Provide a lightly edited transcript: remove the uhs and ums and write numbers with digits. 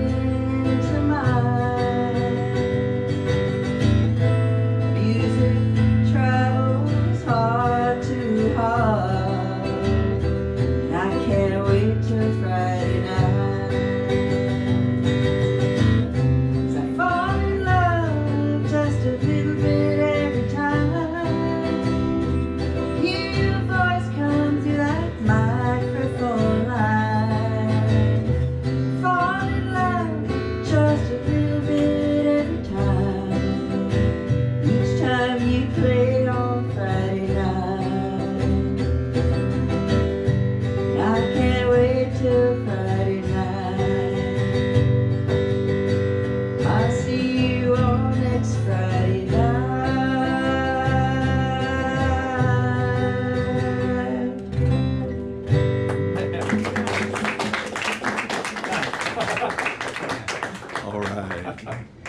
into mine. Music travels heart to heart, and I can't wait till Friday night. 'Cause I fall in love just a little bit every time. Hear your voice come through that microphone line. Fall in love just a little bit every time. Each time you play on Friday night. I can't wait till Friday night. I'll see you on next Friday night. All right.